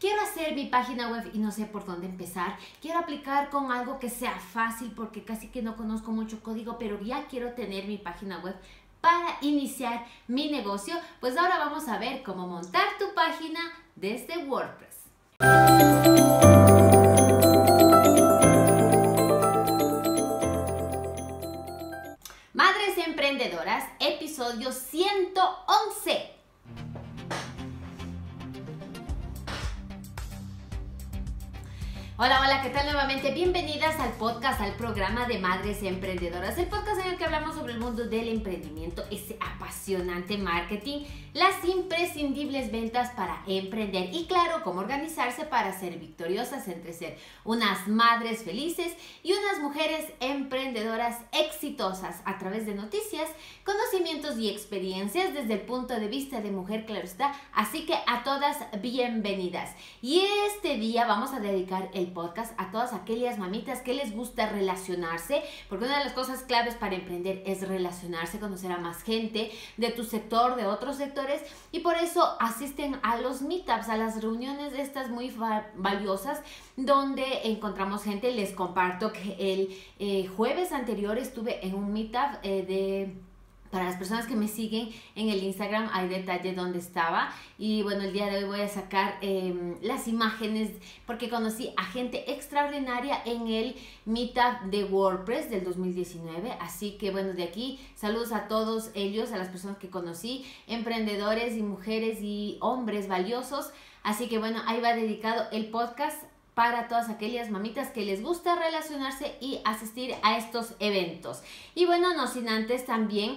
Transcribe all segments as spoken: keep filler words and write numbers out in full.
quiero hacer mi página web y no sé por dónde empezar, quiero aplicar con algo que sea fácil porque casi que no conozco mucho código, pero ya quiero tener mi página web para iniciar mi negocio. Pues ahora vamos a ver cómo montar tu página desde WordPress. Madres Emprendedoras, episodio ciento once. Hola, hola, ¿qué tal nuevamente? Bienvenidas al podcast, al programa de Madres Emprendedoras, el podcast en el que hablamos sobre el mundo del emprendimiento, ese apasionante marketing, las imprescindibles ventas para emprender y claro, cómo organizarse para ser victoriosas entre ser unas madres felices y unas mujeres emprendedoras exitosas a través de noticias, conocimientos y experiencias desde el punto de vista de mujer, claro está. Así que a todas bienvenidas. Y este día vamos a dedicar el podcast a todas aquellas mamitas que les gusta relacionarse, porque una de las cosas claves para emprender es relacionarse, conocer a más gente de tu sector, de otros sectores, y por eso asisten a los meetups, a las reuniones estas muy valiosas donde encontramos gente. Les comparto que el eh, jueves anterior estuve en un meetup eh, de... Para las personas que me siguen en el Instagram hay detalle donde estaba. Y bueno, el día de hoy voy a sacar eh, las imágenes porque conocí a gente extraordinaria en el Meetup de WordPress del dos mil diecinueve. Así que bueno, de aquí saludos a todos ellos, a las personas que conocí, emprendedores y mujeres y hombres valiosos. Así que bueno, ahí va dedicado el podcast para todas aquellas mamitas que les gusta relacionarse y asistir a estos eventos. Y bueno, no sin antes también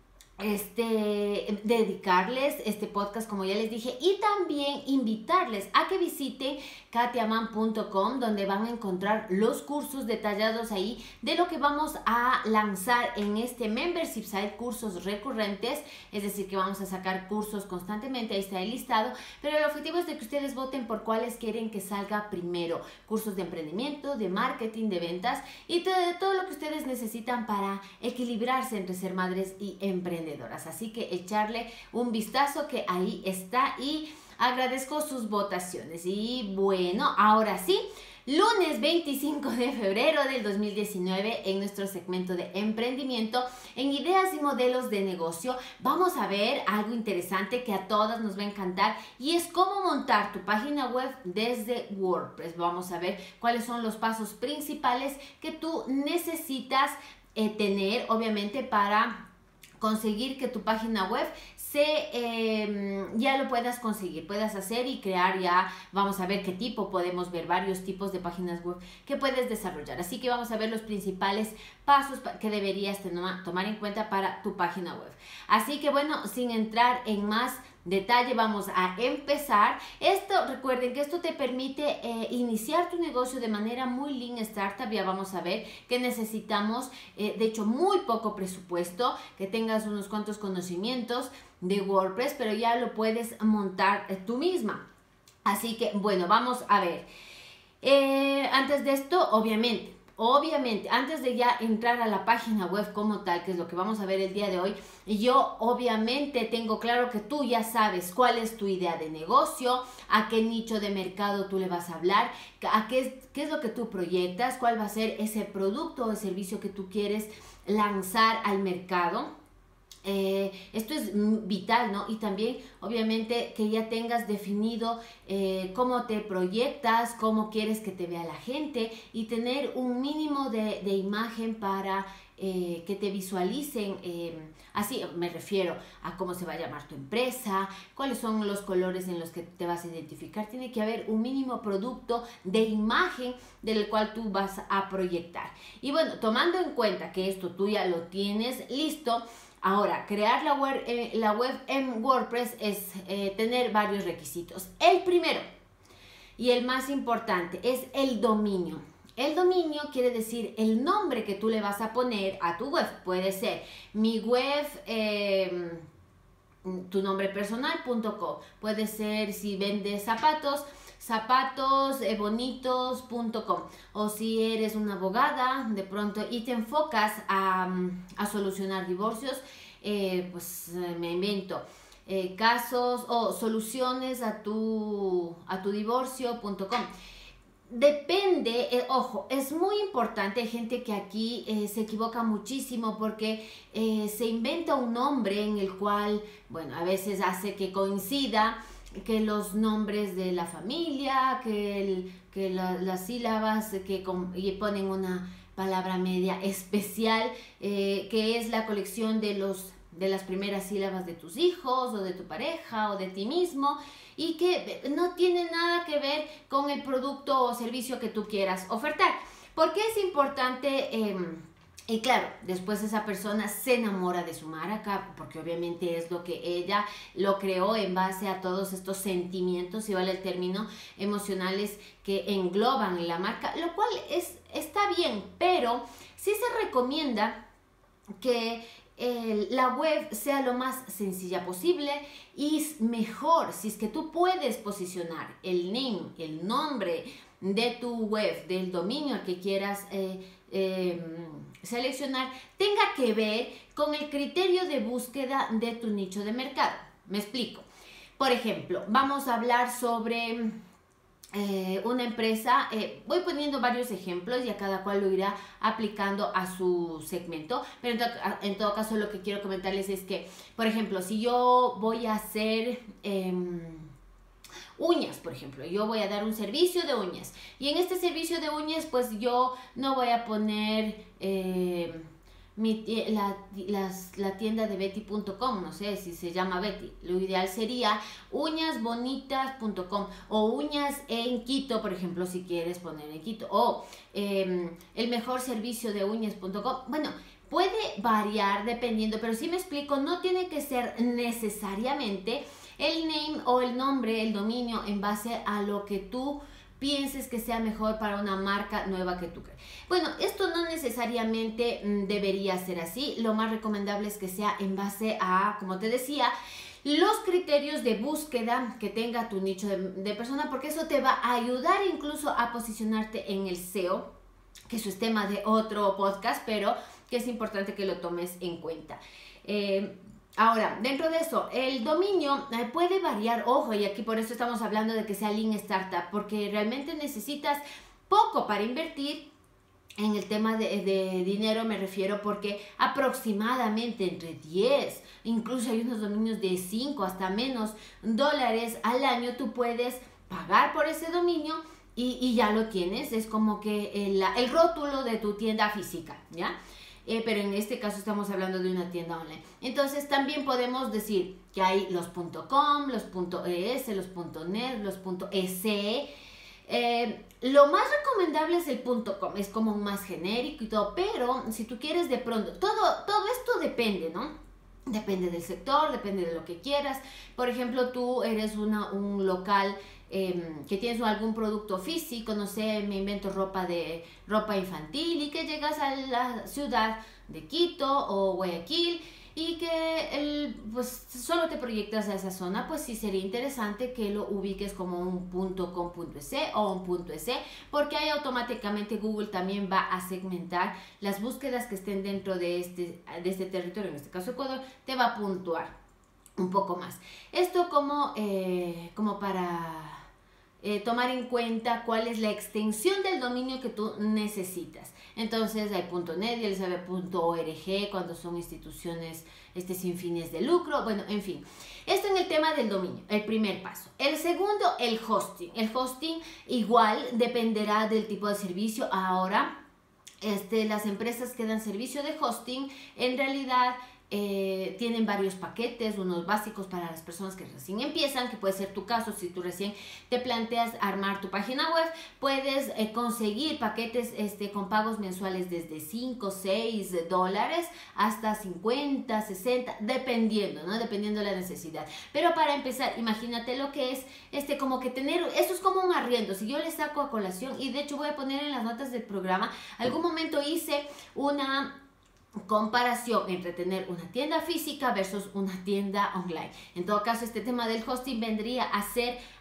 este dedicarles este podcast, como ya les dije, y también invitarles a que visiten katiaman punto com, donde van a encontrar los cursos detallados ahí de lo que vamos a lanzar en este membership site, cursos recurrentes, es decir, que vamos a sacar cursos constantemente. Ahí está el listado, pero el objetivo es de que ustedes voten por cuáles quieren que salga primero: cursos de emprendimiento, de marketing, de ventas y de todo lo que ustedes necesitan para equilibrarse entre ser madres y emprendedoras. Así que echarle un vistazo que ahí está y agradezco sus votaciones. Y bueno, ahora sí, lunes veinticinco de febrero del dos mil diecinueve, en nuestro segmento de emprendimiento, en ideas y modelos de negocio, vamos a ver algo interesante que a todas nos va a encantar y es cómo montar tu página web desde WordPress. Vamos a ver cuáles son los pasos principales que tú necesitas eh, tener, obviamente, para conseguir que tu página web se, eh, ya lo puedas conseguir, puedas hacer y crear. Ya vamos a ver qué tipo, podemos ver varios tipos de páginas web que puedes desarrollar. Así que vamos a ver los principales pasos que deberías tomar en cuenta para tu página web. Así que bueno, sin entrar en más detalle, vamos a empezar. Esto, recuerden que esto te permite eh, iniciar tu negocio de manera muy lean startup. Ya vamos a ver que necesitamos, eh, de hecho, muy poco presupuesto, que tengas unos cuantos conocimientos de WordPress, pero ya lo puedes montar eh, tú misma. Así que, bueno, vamos a ver. Eh, antes de esto, obviamente, Obviamente, antes de ya entrar a la página web como tal, que es lo que vamos a ver el día de hoy, yo obviamente tengo claro que tú ya sabes cuál es tu idea de negocio, a qué nicho de mercado tú le vas a hablar, a qué, qué es lo que tú proyectas, cuál va a ser ese producto o servicio que tú quieres lanzar al mercado. Eh, esto es vital, ¿no? Y también, obviamente, que ya tengas definido eh, cómo te proyectas, cómo quieres que te vea la gente y tener un mínimo de, de imagen para eh, que te visualicen. Eh, así me refiero a cómo se va a llamar tu empresa, cuáles son los colores en los que te vas a identificar. Tiene que haber un mínimo producto de imagen del cual tú vas a proyectar. Y bueno, tomando en cuenta que esto tú ya lo tienes listo, ahora, crear la web, eh, la web en WordPress es eh, tener varios requisitos. El primero y el más importante es el dominio. El dominio quiere decir el nombre que tú le vas a poner a tu web. Puede ser mi web, eh, tu nombre personal punto com. Puede ser, si vendes zapatos, zapatos bonitos punto com, o si eres una abogada de pronto y te enfocas a, a solucionar divorcios, eh, pues me invento eh, casos o soluciones a tu, a tu divorcio punto com. Depende, eh, ojo, es muy importante, hay gente que aquí eh, se equivoca muchísimo porque eh, se inventa un nombre en el cual, bueno, a veces hace que coincida que los nombres de la familia, que, el, que la, las sílabas, que con, y ponen una palabra media especial, eh, que es la colección de los de las primeras sílabas de tus hijos o de tu pareja o de ti mismo, y que no tiene nada que ver con el producto o servicio que tú quieras ofertar. ¿Por qué es importante? Eh, y claro, después esa persona se enamora de su marca, porque obviamente es lo que ella lo creó en base a todos estos sentimientos, si vale el término, emocionales que engloban la marca, lo cual es, está bien, pero sí se recomienda que eh, la web sea lo más sencilla posible y mejor si es que tú puedes posicionar el name, el nombre de tu web, del dominio que quieras eh, eh, seleccionar, tenga que ver con el criterio de búsqueda de tu nicho de mercado. Me explico. Por ejemplo, vamos a hablar sobre Eh, una empresa, eh, voy poniendo varios ejemplos y a cada cual lo irá aplicando a su segmento, pero en, to en todo caso lo que quiero comentarles es que, por ejemplo, si yo voy a hacer eh, uñas, por ejemplo, yo voy a dar un servicio de uñas y en este servicio de uñas pues yo no voy a poner eh, Mi, la, las, la tienda de Betty punto com, no sé si se llama Betty, lo ideal sería uñas bonitas punto com o uñas en Quito, por ejemplo, si quieres poner en Quito, o eh, el mejor servicio de uñas punto com. Bueno, puede variar dependiendo, pero si me explico, no tiene que ser necesariamente el name o el nombre, el dominio en base a lo que tú pienses que sea mejor para una marca nueva que tú crees. Bueno, esto no necesariamente mm, debería ser así. Lo más recomendable es que sea en base a, como te decía, los criterios de búsqueda que tenga tu nicho de, de persona, porque eso te va a ayudar incluso a posicionarte en el S E O, que eso es tema de otro podcast, pero que es importante que lo tomes en cuenta. Eh, Ahora, dentro de eso, el dominio eh, puede variar, ojo, y aquí por eso estamos hablando de que sea Lean Startup, porque realmente necesitas poco para invertir en el tema de, de dinero, me refiero, porque aproximadamente entre diez, incluso hay unos dominios de cinco hasta menos dólares al año, tú puedes pagar por ese dominio y, y ya lo tienes, es como que el, el rótulo de tu tienda física, ¿ya? Eh, pero en este caso estamos hablando de una tienda online. Entonces también podemos decir que hay los .com, los .es, los .net, los .se. Eh, lo más recomendable es el .com, es como un más genérico y todo, pero si tú quieres de pronto, todo, todo esto depende, ¿no? Depende del sector, depende de lo que quieras. Por ejemplo, tú eres una, un local eh, que tienes algún producto físico, no sé, me invento ropa de ropa infantil y que llegas a la ciudad de Quito o Guayaquil y que el, pues solo te proyectas a esa zona, pues sí sería interesante que lo ubiques como un .com.es o un .es, porque ahí automáticamente Google también va a segmentar las búsquedas que estén dentro de este, de este territorio, en este caso Ecuador, te va a puntuar un poco más. Esto como, eh, como para eh, tomar en cuenta cuál es la extensión del dominio que tú necesitas. Entonces hay .net y el sabe .org cuando son instituciones este, sin fines de lucro. Bueno, en fin. Esto en el tema del dominio, el primer paso. El segundo, el hosting. El hosting igual dependerá del tipo de servicio. Ahora, este, las empresas que dan servicio de hosting en realidad Eh, tienen varios paquetes, unos básicos para las personas que recién empiezan, que puede ser tu caso. Si tú recién te planteas armar tu página web, puedes eh, conseguir paquetes este, con pagos mensuales desde cinco, seis dólares hasta cincuenta, sesenta, dependiendo, ¿no? Dependiendo de la necesidad. Pero para empezar, imagínate lo que es este, como que tener, esto es como un arriendo. Si yo le saco a colación, y de hecho voy a poner en las notas del programa, algún momento hice una comparación entre tener una tienda física versus una tienda online. En todo caso, este tema del hosting vendría a ser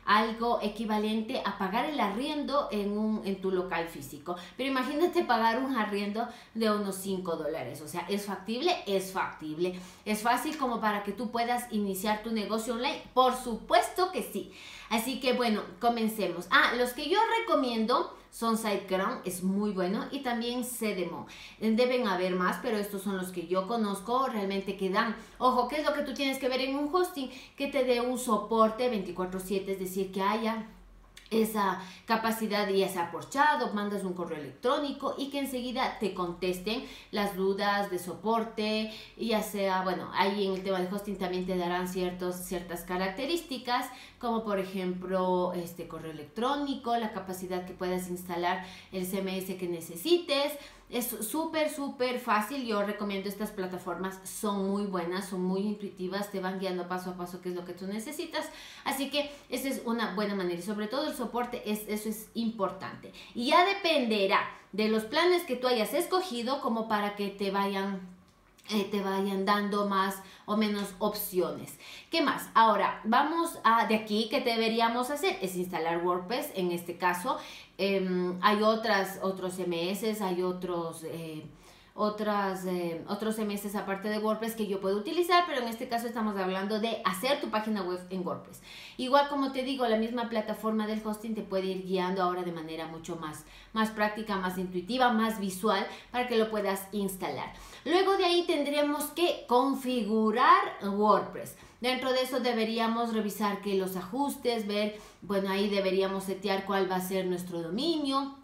algo equivalente a pagar el arriendo en, un, en tu local físico. Pero imagínate pagar un arriendo de unos cinco dólares. O sea, ¿es factible? Es factible. ¿Es fácil como para que tú puedas iniciar tu negocio online? Por supuesto que sí. Así que bueno, comencemos. Ah, los que yo recomiendo son SiteGround, es muy bueno, y también Sedemo. Deben haber más, pero estos son los que yo conozco realmente que dan. Ojo, ¿qué es lo que tú tienes que ver en un hosting? Que te dé un soporte veinticuatro siete, es decir, que haya esa capacidad, ya sea por chat o mandas un correo electrónico y que enseguida te contesten las dudas de soporte, ya sea, bueno, ahí en el tema de hosting también te darán ciertos, ciertas características, como por ejemplo este correo electrónico, la capacidad que puedas instalar el C M S que necesites. Es súper, súper fácil. Yo recomiendo estas plataformas, son muy buenas, son muy intuitivas, te van guiando paso a paso qué es lo que tú necesitas. Así que esa es una buena manera y sobre todo el soporte, es, eso es importante. Y ya dependerá de los planes que tú hayas escogido como para que te vayan... Eh, te vayan dando más o menos opciones. ¿Qué más? Ahora, vamos a de aquí, ¿qué deberíamos hacer? Es instalar WordPress, en este caso. Eh, hay otras, otros M S, hay otros... Eh, otras, eh, otros M S aparte de WordPress que yo puedo utilizar, pero en este caso estamos hablando de hacer tu página web en WordPress. Igual, como te digo, la misma plataforma del hosting te puede ir guiando ahora de manera mucho más, más práctica, más intuitiva, más visual para que lo puedas instalar. Luego de ahí tendremos que configurar WordPress. Dentro de eso deberíamos revisar que los ajustes, ver, bueno, ahí deberíamos setear cuál va a ser nuestro dominio.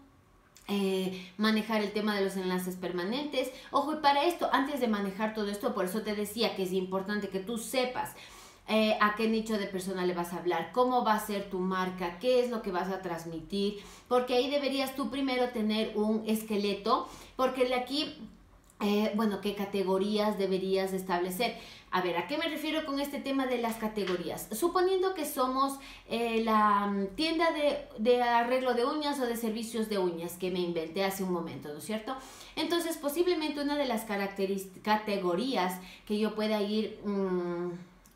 Eh, manejar el tema de los enlaces permanentes. Ojo, y para esto, antes de manejar todo esto, por eso te decía que es importante que tú sepas eh, a qué nicho de persona le vas a hablar, cómo va a ser tu marca, qué es lo que vas a transmitir, porque ahí deberías tú primero tener un esqueleto, porque de aquí, eh, bueno, qué categorías deberías establecer. A ver, ¿a qué me refiero con este tema de las categorías? Suponiendo que somos eh, la tienda de, de arreglo de uñas o de servicios de uñas que me inventé hace un momento, ¿no es cierto? Entonces, posiblemente una de las categorías que yo pueda ir mmm,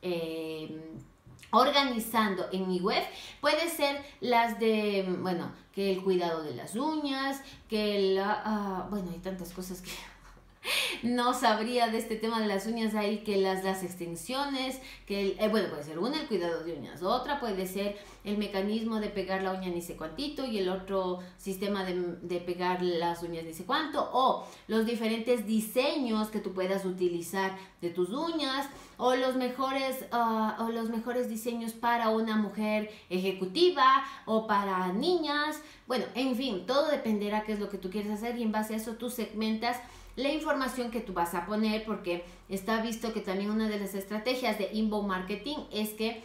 eh, organizando en mi web puede ser las de, bueno, que el cuidado de las uñas, que la, uh, bueno, hay tantas cosas que... no sabría de este tema de las uñas ahí, que las, las extensiones, que el, eh, bueno, puede ser una el cuidado de uñas, otra puede ser el mecanismo de pegar la uña ni sé cuantito y el otro sistema de, de pegar las uñas ni sé cuánto, o los diferentes diseños que tú puedas utilizar de tus uñas, o los mejores, uh, o los mejores diseños para una mujer ejecutiva o para niñas. Bueno, en fin, todo dependerá qué es lo que tú quieres hacer y en base a eso tú segmentas la información que tú vas a poner, porque está visto que también una de las estrategias de inbound marketing es que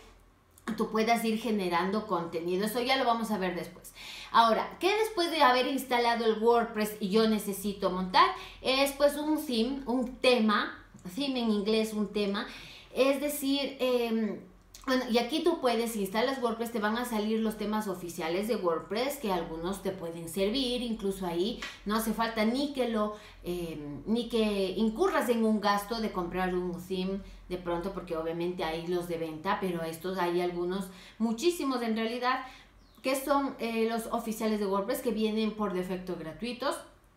tú puedas ir generando contenido. Eso ya lo vamos a ver después. Ahora, ¿qué después de haber instalado el WordPress y yo necesito montar? Es pues un theme, un tema, theme en inglés, un tema, es decir... Eh, Bueno, y aquí tú puedes, si instalas WordPress, te van a salir los temas oficiales de WordPress, que algunos te pueden servir, incluso ahí no hace falta ni que lo, eh, ni que incurras en un gasto de comprar un theme de pronto, porque obviamente hay los de venta, pero estos hay algunos, muchísimos en realidad, que son eh, los oficiales de WordPress que vienen por defecto gratuitos.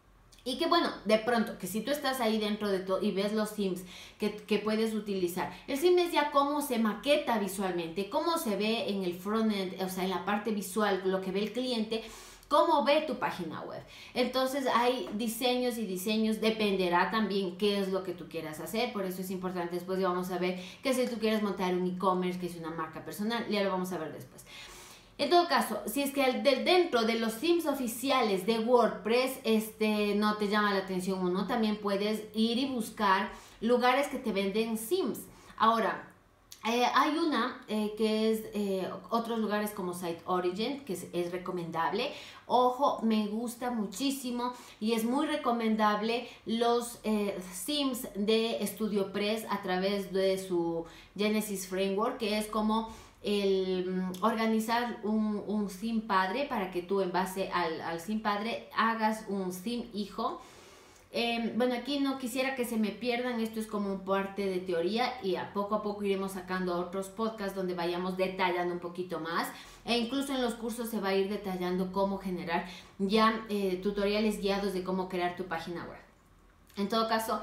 Y que bueno, de pronto, que si tú estás ahí dentro de todo y ves los themes que, que puedes utilizar, el theme es ya cómo se maqueta visualmente, cómo se ve en el frontend, o sea, en la parte visual, lo que ve el cliente, cómo ve tu página web. Entonces hay diseños y diseños, dependerá también qué es lo que tú quieras hacer, por eso es importante. Después ya vamos a ver que si tú quieres montar un e-commerce, que es una marca personal, ya lo vamos a ver después. En todo caso, si es que de, dentro de los themes oficiales de WordPress este, no te llama la atención uno, también puedes ir y buscar lugares que te venden themes. Ahora, eh, hay una eh, que es eh, otros lugares como SiteOrigin, que es, es recomendable. Ojo, me gusta muchísimo y es muy recomendable los eh, themes de StudioPress a través de su Genesis Framework, que es como el um, organizar un, un theme padre para que tú en base al, al theme padre hagas un theme hijo Eh, bueno, aquí no quisiera que se me pierdan, esto es como parte de teoría y a poco a poco iremos sacando otros podcasts donde vayamos detallando un poquito más, e incluso en los cursos se va a ir detallando cómo generar ya eh, tutoriales guiados de cómo crear tu página web. En todo caso,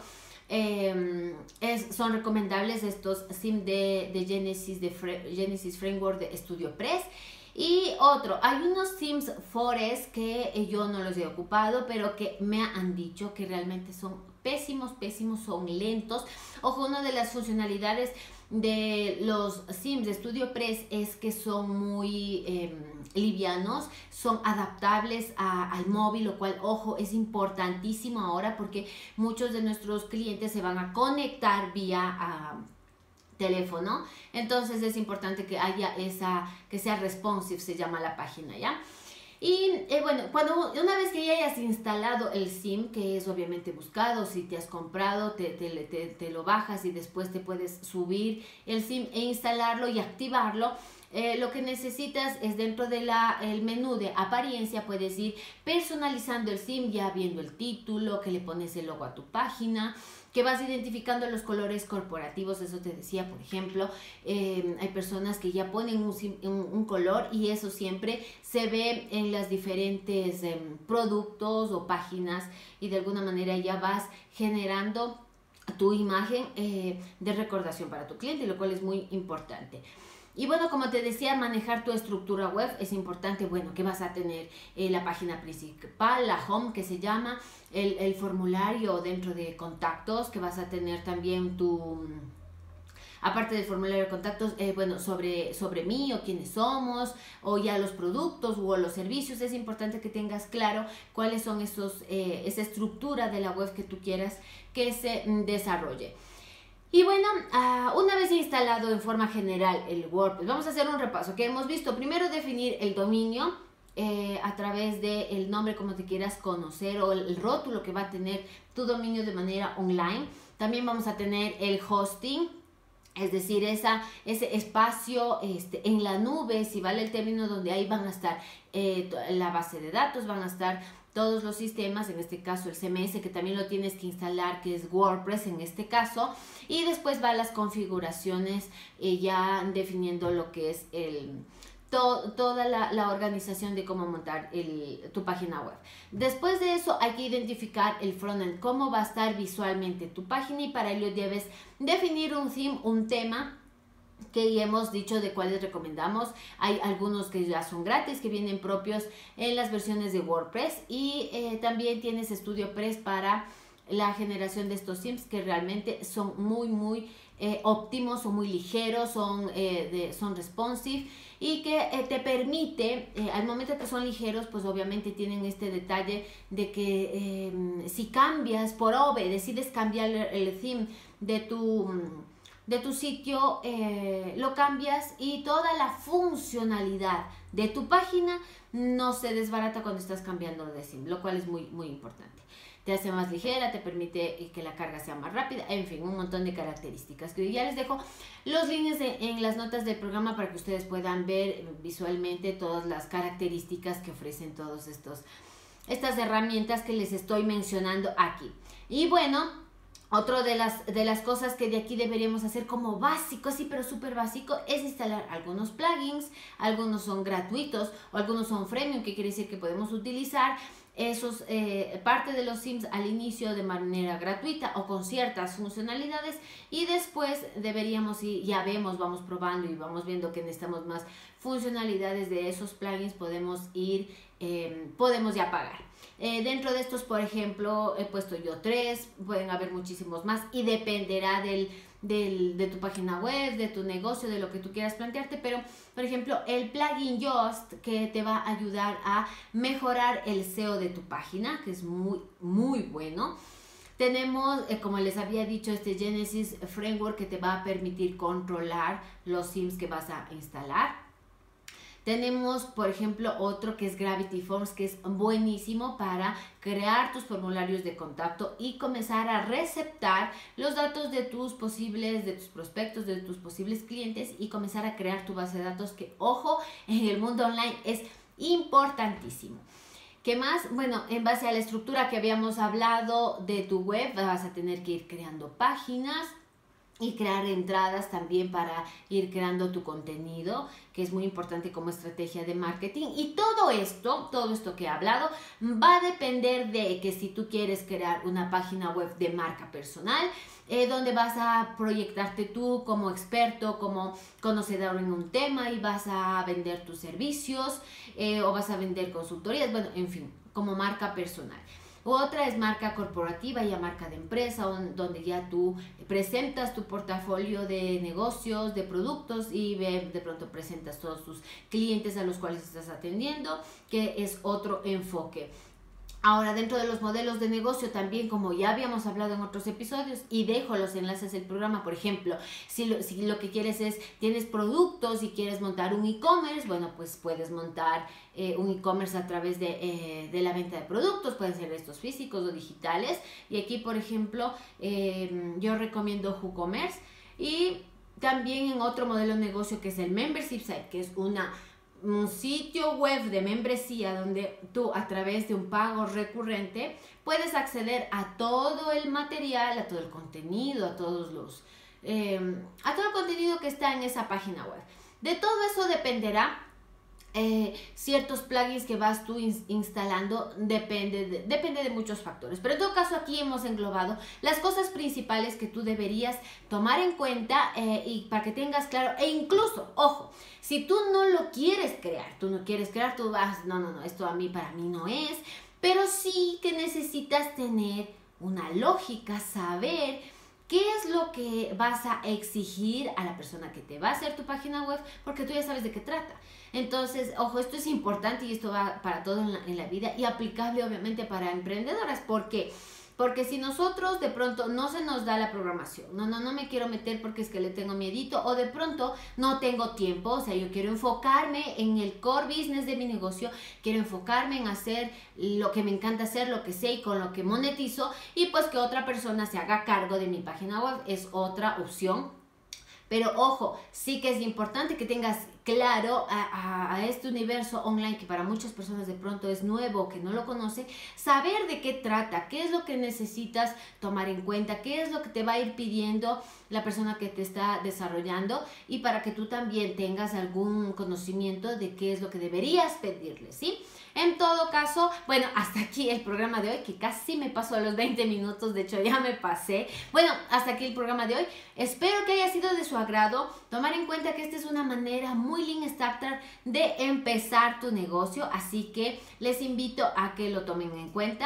eh, es, son recomendables estos themes de, de Genesis, de Genesis Framework de StudioPress. Y otro, hay unos themes Forest que yo no los he ocupado, pero que me han dicho que realmente son pésimos, pésimos, son lentos. Ojo, una de las funcionalidades de los themes de StudioPress es que son muy eh, livianos, son adaptables a, al móvil, lo cual, ojo, es importantísimo ahora porque muchos de nuestros clientes se van a conectar vía a teléfono, entonces es importante que haya esa, que sea responsive, se llama la página, ¿ya? Y eh, bueno, cuando una vez que ya hayas instalado el theme, que es obviamente buscado, si te has comprado, te, te, te, te lo bajas y después te puedes subir el theme e instalarlo y activarlo. Eh, lo que necesitas es dentro del menú de apariencia, puedes ir personalizando el theme, ya viendo el título, que le pones el logo a tu página, que vas identificando los colores corporativos. Eso te decía, por ejemplo, eh, hay personas que ya ponen un, un, un color y eso siempre se ve en las diferentes eh, productos o páginas y de alguna manera ya vas generando tu imagen eh, de recordación para tu cliente, lo cual es muy importante. Y bueno, como te decía, manejar tu estructura web es importante. Bueno, que vas a tener eh, la página principal, la home que se llama, el, el formulario dentro de contactos, que vas a tener también tu... Aparte del formulario de contactos, eh, bueno, sobre, sobre mí o quiénes somos, o ya los productos o los servicios. Es importante que tengas claro cuáles son esos, eh, esa estructura de la web que tú quieras que se mm, desarrolle. Y bueno, uh, una vez instalado en forma general el WordPress, vamos a hacer un repaso que hemos visto. Primero, definir el dominio eh, a través del nombre como te quieras conocer o el, el rótulo que va a tener tu dominio de manera online. También vamos a tener el hosting, es decir, esa, ese espacio este, en la nube, si vale el término, donde ahí van a estar eh, la base de datos, van a estar todos los sistemas, en este caso el C M S, que también lo tienes que instalar, que es WordPress en este caso, y después va a las configuraciones eh, ya definiendo lo que es el... To, toda la, la organización de cómo montar el, tu página web. Después de eso hay que identificar el frontend, cómo va a estar visualmente tu página, y para ello debes definir un theme, un tema que ya hemos dicho de cuáles recomendamos. Hay algunos que ya son gratis, que vienen propios en las versiones de WordPress, y eh, también tienes StudioPress para la generación de estos themes que realmente son muy muy eh, óptimos, son muy ligeros, son, eh, de, son responsive, y que eh, te permite, eh, al momento que son ligeros, pues obviamente tienen este detalle de que eh, si cambias por O B, decides cambiar el, el theme de tu... de tu sitio, eh, lo cambias y toda la funcionalidad de tu página no se desbarata cuando estás cambiando de theme, lo cual es muy, muy importante. Te hace más ligera, te permite que la carga sea más rápida, en fin, un montón de características que ya les dejo los links de, en las notas del programa para que ustedes puedan ver visualmente todas las características que ofrecen todos estos estas herramientas que les estoy mencionando aquí. Y bueno, Otro de las, de las cosas que de aquí deberíamos hacer como básico, sí, pero súper básico, es instalar algunos plugins. Algunos son gratuitos o algunos son freemium, que quiere decir que podemos utilizar esos, eh, parte de los themes al inicio de manera gratuita o con ciertas funcionalidades, y después deberíamos ir, ya vemos, vamos probando y vamos viendo que necesitamos más funcionalidades de esos plugins, podemos ir, eh, podemos ya pagar. Eh, dentro de estos, por ejemplo, he puesto yo tres, pueden haber muchísimos más y dependerá del, del, de tu página web, de tu negocio, de lo que tú quieras plantearte. Pero, por ejemplo, el plugin Yoast, que te va a ayudar a mejorar el S E O de tu página, que es muy, muy bueno. Tenemos, eh, como les había dicho, este Genesis Framework, que te va a permitir controlar los themes que vas a instalar. Tenemos, por ejemplo, otro que es Gravity Forms, que es buenísimo para crear tus formularios de contacto y comenzar a receptar los datos de tus posibles, de tus prospectos, de tus posibles clientes, y comenzar a crear tu base de datos, que, ojo, en el mundo online es importantísimo. ¿Qué más? Bueno, en base a la estructura que habíamos hablado de tu web, vas a tener que ir creando páginas y crear entradas también para ir creando tu contenido, que es muy importante como estrategia de marketing. Y todo esto, todo esto que he hablado, va a depender de que si tú quieres crear una página web de marca personal, eh, donde vas a proyectarte tú como experto, como conocedor en un tema y vas a vender tus servicios eh, o vas a vender consultorías, bueno, en fin, como marca personal. Otra es marca corporativa, ya marca de empresa, donde ya tú presentas tu portafolio de negocios, de productos y de pronto presentas todos tus clientes a los cuales estás atendiendo, que es otro enfoque. Ahora, dentro de los modelos de negocio también, como ya habíamos hablado en otros episodios, y dejo los enlaces del programa, por ejemplo, si lo, si lo que quieres es, tienes productos y quieres montar un e-commerce, bueno, pues puedes montar eh, un e-commerce a través de, eh, de la venta de productos, pueden ser estos físicos o digitales, y aquí, por ejemplo, eh, yo recomiendo WooCommerce, y también en otro modelo de negocio que es el Membership Site, que es una... un sitio web de membresía donde tú a través de un pago recurrente puedes acceder a todo el material, a todo el contenido, a todos los eh, a todo el contenido que está en esa página web. De todo eso dependerá Eh, ciertos plugins que vas tú in instalando, depende de, depende de muchos factores, pero en todo caso aquí hemos englobado las cosas principales que tú deberías tomar en cuenta eh, y para que tengas claro, e incluso, ojo, si tú no lo quieres crear, tú no quieres crear, tú vas, no, no, no, esto a mí, para mí no es, pero sí que necesitas tener una lógica, saber qué es lo que vas a exigir a la persona que te va a hacer tu página web, porque tú ya sabes de qué trata. Entonces, ojo, esto es importante y esto va para todo en la, en la vida y aplicable obviamente para emprendedoras. ¿Por qué? Porque si nosotros de pronto no se nos da la programación, no, no, no me quiero meter porque es que le tengo miedito, o de pronto no tengo tiempo, o sea, yo quiero enfocarme en el core business de mi negocio, quiero enfocarme en hacer lo que me encanta hacer, lo que sé y con lo que monetizo, y pues que otra persona se haga cargo de mi página web es otra opción. Pero ojo, sí que es importante que tengas claro a, a, a este universo online que para muchas personas de pronto es nuevo, que no lo conoce, saber de qué trata, qué es lo que necesitas tomar en cuenta, qué es lo que te va a ir pidiendo la persona que te está desarrollando y para que tú también tengas algún conocimiento de qué es lo que deberías pedirle, ¿sí? En todo caso, bueno, hasta aquí el programa de hoy, que casi me pasó a los veinte minutos, de hecho ya me pasé. Bueno, hasta aquí el programa de hoy. Espero que haya sido de su agrado. Tomar en cuenta que esta es una manera muy lean startup de empezar tu negocio, así que les invito a que lo tomen en cuenta.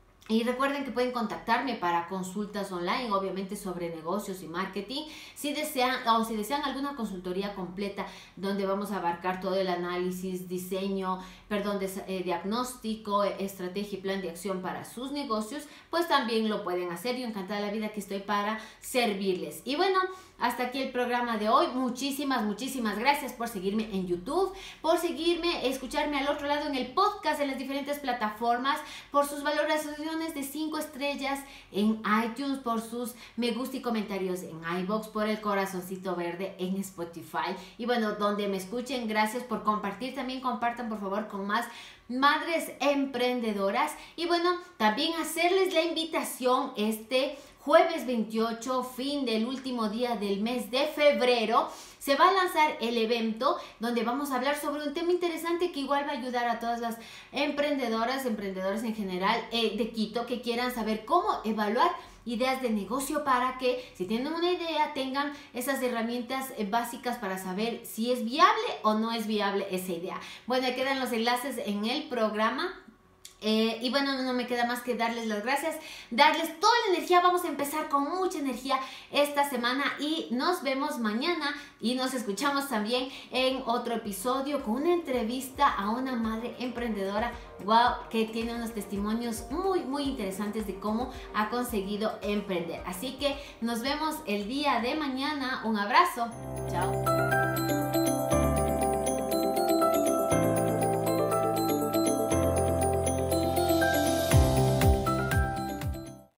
Y recuerden que pueden contactarme para consultas online, obviamente sobre negocios y marketing. Si desean o si desean alguna consultoría completa donde vamos a abarcar todo el análisis, diseño, perdón, de, eh, diagnóstico, estrategia y plan de acción para sus negocios, pues también lo pueden hacer. Yo encantada de la vida que estoy para servirles. Y bueno, hasta aquí el programa de hoy. Muchísimas, muchísimas gracias por seguirme en YouTube, por seguirme, escucharme al otro lado en el podcast, en las diferentes plataformas, por sus valoraciones de cinco estrellas en iTunes, por sus me gusta y comentarios en iVoox, por el corazoncito verde en Spotify. Y bueno, donde me escuchen, gracias por compartir. También compartan, por favor, con más madres emprendedoras. Y bueno, también hacerles la invitación este jueves veintiocho, fin del último día del mes de febrero, se va a lanzar el evento donde vamos a hablar sobre un tema interesante que igual va a ayudar a todas las emprendedoras, emprendedores en general eh, de Quito que quieran saber cómo evaluar ideas de negocio para que si tienen una idea tengan esas herramientas eh, básicas para saber si es viable o no es viable esa idea. Bueno, ahí quedan los enlaces en el programa. Eh, y bueno, no me queda más que darles las gracias, darles toda la energía. Vamos a empezar con mucha energía esta semana y nos vemos mañana y nos escuchamos también en otro episodio con una entrevista a una madre emprendedora, wow, que tiene unos testimonios muy muy interesantes de cómo ha conseguido emprender. Así que nos vemos el día de mañana. Un abrazo, chao.